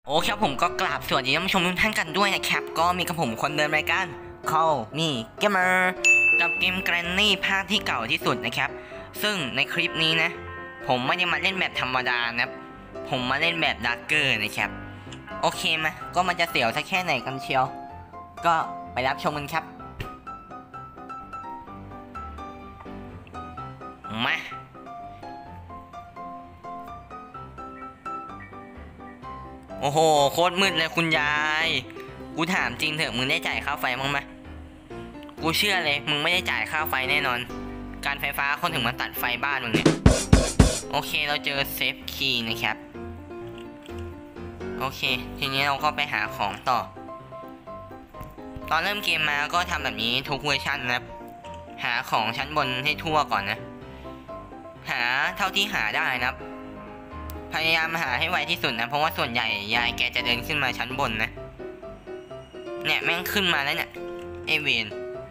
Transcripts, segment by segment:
โอเคครับผมก็กราบสวัสดีท่านผู้ชมทุกท่านกันด้วยนะครับก็มีกับผมคนเดิมรายการเขานี่เกมเมอร์กับเกมแกรนนี่ภาคที่เก่าที่สุดนะครับซึ่งในคลิปนี้นะผมไม่ได้มาเล่นแบบธรรมดานะผมมาเล่นแบบดาร์กเกอร์นะครับโอเคมาก็มันจะเสียวสักแค่ไหนกันเชียวก็ไปรับชมกันครับมาโอ้โหโคตรมืดเลยคุณยายกูถามจริงเถอะมึงได้จ่ายค่าไฟมั้งไหมกูเชื่อเลยมึงไม่ได้จ่ายค่าไฟแน่นอนการไฟฟ้าคนถึงมาตัดไฟบ้านมึงเนี่ยโอเคเราเจอเซฟคีย์นะครับโอเคทีนี้เราก็ไปหาของต่อตอนเริ่มเกมมาก็ทำแบบนี้ทุกเวอร์ชันนะหาของชั้นบนให้ทั่วก่อนนะหาเท่าที่หาได้นะพยายามหาให้ไวที่สุดนะเพราะว่าส่วนใหญ่ยายแกจะเดินขึ้นมาชั้นบนนะเนี่ยแม่งขึ้นมาแล้วเนี่ยเอเวน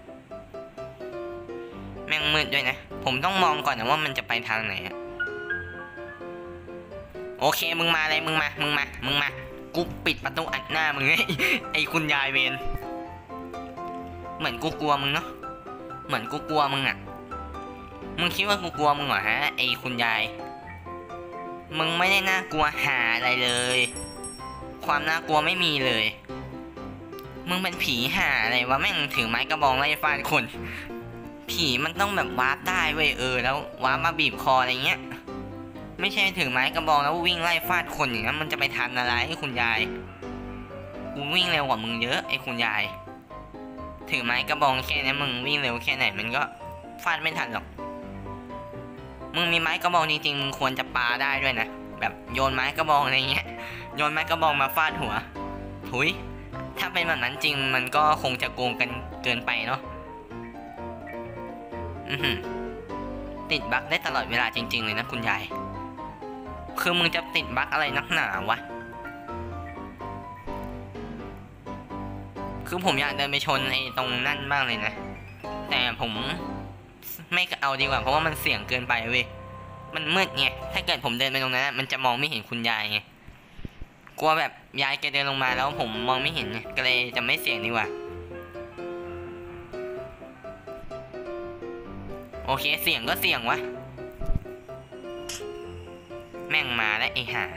แม่งมืดด้วยนะผมต้องมองก่อนนะว่ามันจะไปทางไหนโอเคมึงมาเลยมึงมากูปิดประตูอัดหน้ามึงไอ้คุณยายเวนเหมือนกูกลัวมึงเนาะเหมือนกูกลัวมึงอ่ะมึงคิดว่ากูกลัวมึงเหรอฮะไอ้คุณยายมึงไม่ได้น่ากลัวหาอะไรเลยความน่ากลัวไม่มีเลยมึงเป็นผีหาอะไรวะแม่งถือไม้กระบองไล่ฟาดคนผีมันต้องแบบวาร์ปได้เว้ยแล้ววาร์ปมาบีบคออะไรเงี้ยไม่ใช่ถือไม้กระบองแล้ววิ่งไล่ฟาดคนอย่างนั้นมันจะไปทันอะไรไอ้คุณยายกูวิ่งเร็วกว่ามึงเยอะไอ้คุณยายถือไม้กระบองแค่นี้มึงวิ่งเร็วแค่ไหนมันก็ฟาดไม่ทันหรอกมึงมีไม้กระบองจริงๆมึงควรจะปาได้ด้วยนะแบบโยนไม้กระบองอะไรเงี้ยโยนไม้กระบองมาฟาดหัวถุยถ้าเป็นแบบนั้นจริงมันก็คงจะโกงกันเกินไปเนาะติดบั๊กได้ตลอดเวลาจริงๆเลยนะคุณยายคือมึงจะติดบั๊กอะไรนักหนาวะคือผมอยากเดินไปชนไอ้ตรงนั่นบ้างเลยนะแต่ผมไม่เอาดีกว่าเพราะว่ามันเสี่ยงเกินไปเว้ยมันมืดไงถ้าเกิดผมเดินไปตรงนั้นมันจะมองไม่เห็นคุณยายไงกลัวแบบยายแกเดินลงมาแล้วผมมองไม่เห็นไงก็เลยจะไม่เสี่ยงดีกว่าโอเคเสี่ยงก็เสี่ยงวะแม่งมาแล้วไอ้ห่า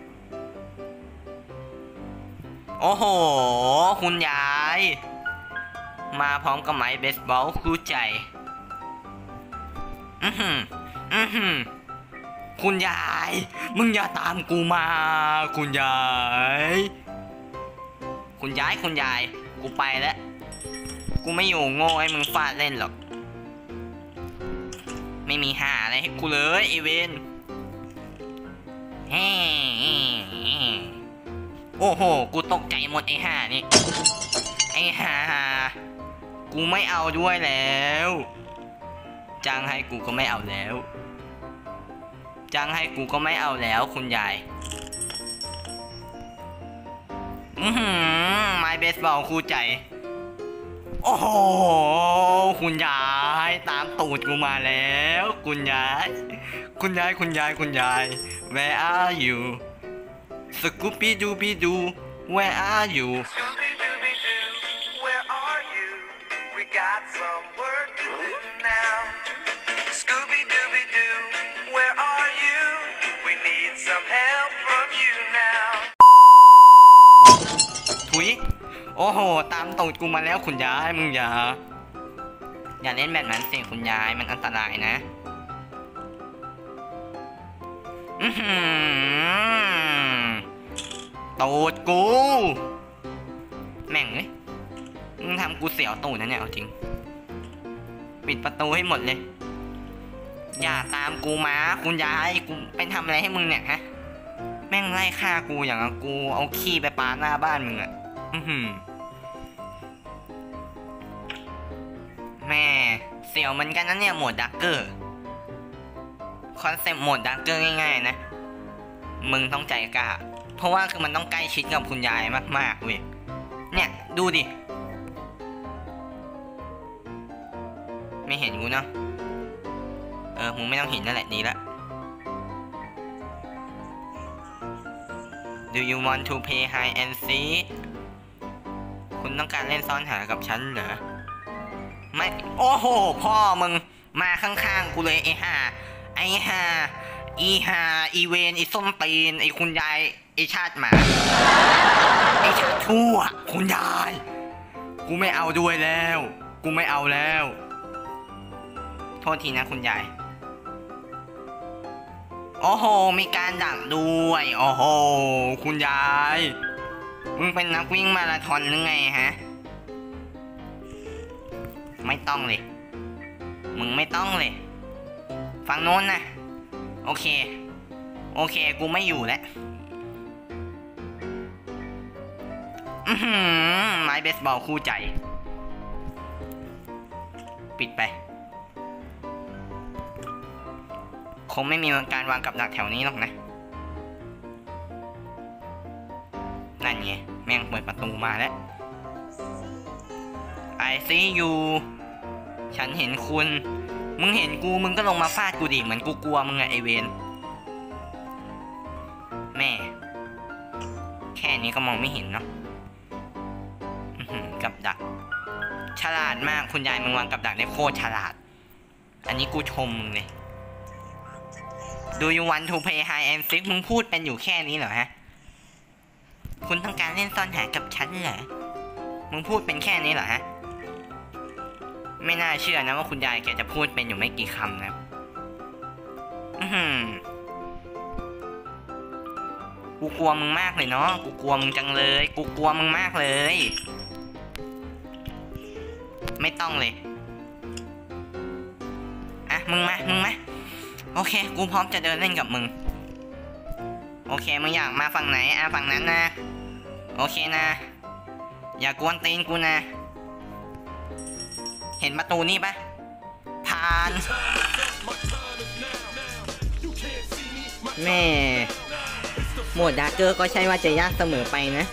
โอ้โหคุณยายมาพร้อมกับไม้เบสบอลคู่ใจคุณยายมึงอย่าตามกูมาคุณยายกูไปแล้วกูไม่อยู่โง่ให้มึงฟาดเล่นหรอกไม่มีหาอะไรให้กูเลยอีเวนโอ้โหกูตกใจหมดไอ้ห่านี่ไอ้ห่ากูไม่เอาด้วยแล้วจ้างให้กูก็ไม่เอาแล้วคุณยายไม้เบสบอลคู่ใจโอ้โหคุณยายตามตูดกูมาแล้วคุณยาย Where are you Scooby Dooby Doo Where are you Scooby Dooby Doo Where are you We got some work to do now Scooby Dooby Doo Where are you We need some help from you now ถุยโอ้โหตามตูดกูมาแล้วคุณยายมึงอย่าเล่นแบบนั้นสิคุณยายมันอันตรายนะตูดกูแม่งเลยมึงทำกูเสียวตูดนะเนี่ยเอาจริงปิดประตูให้หมดเลยอย่าตามกูมาคุณยายกูเป็นทำอะไรให้มึงเนี่ยฮะแม่งไล่ฆ่ากูอย่างกูเอาขี้ไปปาหน้าบ้านมึงอะแม่เสียวเหมือนกันนะเนี่ยโหมดดักเกอร์คอนเซ็ปต์โหมดดักเกอร์ง่ายๆนะมึงต้องใจกล้าเพราะว่าคือมันต้องใกล้ชิดกับคุณยายมากๆเว้ยเนี่ยดูดิไม่เห็นกูเนาะมึงไม่ต้องเห็นนั่นแหละดีละ Do you want to play hide and seek คุณต้องการเล่นซ่อนหากับฉันเหรอไม่โอ้โหพ่อมึงมาข้างๆกูเลยไอ้ห่าอีเวนไอ้ส้มตีนไอ้คุณยายไอ้ชาติหมาไอ้ชาติชั่วคุณยายกูไม่เอาด้วยแล้วกูไม่เอาแล้วโทษทีนะคุณยายโอ้โหมีการดักด้วยโอ้โหคุณยายมึงเป็นนักวิ่งมาราธอนหรือไงฮะไม่ต้องเลยมึงไม่ต้องเลยฝั่งโน้นนะโอเคกูไม่อยู่แล้วไม้เบสบอลคู่ใจปิดไปคงไม่มีการวางกับดักแถวนี้หรอกนะนั่นไงแม่งเปิดประตูมาแล้ว I see you ฉันเห็นคุณมึงเห็นกูมึงก็ลงมาฟาดกูดิเหมือนกูกลัวมึงไงไอเวนแม่แค่นี้ก็มองไม่เห็นเนาะกับดักฉลาดมากคุณยายมึงวางกับดักได้โคตรฉลาดอันนี้กูชมมึงเลย Do you want to play hide and seek มึงพูดเป็นอยู่แค่นี้เหรอฮะคุณต้องการเล่นซ่อนหากับฉันเหรอมึงพูดเป็นแค่นี้เหรอฮะไม่น่าเชื่อนะว่าคุณยายแกจะพูดเป็นอยู่ไม่กี่คำนะกูกลัวมึงมากเลยเนาะกูกลัวมึงจังเลยกูกลัวมึงมากเลยไม่ต้องเลยอ่ะมึงมาโอเคกูพร้อมจะเดินเล่นกับมึงโอเคมึงอยากมาฝั่งไหนฝั่งนั้นนะโอเคนะอย่ากวนตีนกูนะเห็นประตูนี่ปะผ่านแม่โหมดดาร์กเกอร์ก็ใช่ว่าจะยากเสมอไปนะ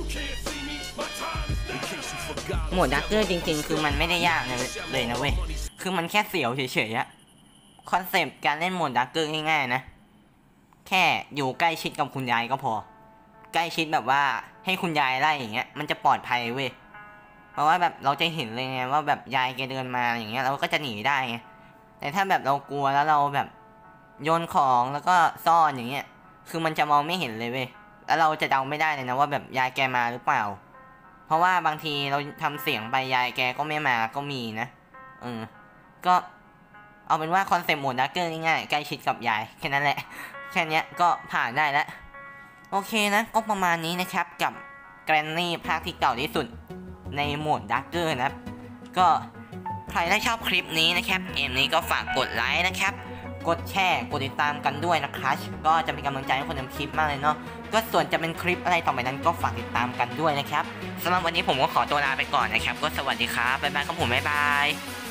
โหมดดาร์กเกอร์จริงๆคือมันไม่ได้ยากเลยนะเว้ยคือมันแค่เสียวเฉยๆอะคอนเซปต์การเล่นโหมดดาร์กเกอร์ง่ายๆนะแค่อยู่ใกล้ชิดกับคุณยายก็พอใกล้ชิดแบบว่าให้คุณยายไล่อย่างเงี้ยมันจะปลอดภัยเว้ยเพราะว่าแบบเราจะเห็นเลยไงว่าแบบยายแกเดินมาอย่างเงี้ยเราก็จะหนีได้ไงแต่ถ้าแบบเรากลัวแล้วเราแบบโยนของแล้วก็ซ่อนอย่างเงี้ยคือมันจะมองไม่เห็นเลยเว้ยแล้วเราจะเดาไม่ได้เลยนะว่าแบบยายแกมาหรือเปล่าเพราะว่าบางทีเราทำเสียงไปยายแกก็ไม่มาก็มีนะก็เอาเป็นว่าคอนเซ็ปต์โหมดดาร์กเกอร์ง่ายๆใกล้ชิดกับยายแค่นั้นแหละแค่นี้ก็ผ่านได้แล้วโอเคนะก็ประมาณนี้นะครับกับแกรนนี่ภาคที่เก่าที่สุดในโหมดดาร์กเกอร์นะครับก็ใครได้ชอบคลิปนี้นะครับเกมนี้ก็ฝากกดไลค์นะครับกดแชร์กดติดตามกันด้วยนะครับก็จะเป็นกำลังใจให้คนทำคลิปมากเลยเนาะก็ส่วนจะเป็นคลิปอะไรต่อไปนั้นก็ฝากติดตามกันด้วยนะครับสำหรับวันนี้ผมก็ขอตัวลาไปก่อนนะครับก็สวัสดีครับบ๊ายบายครับผมบ๊ายบาย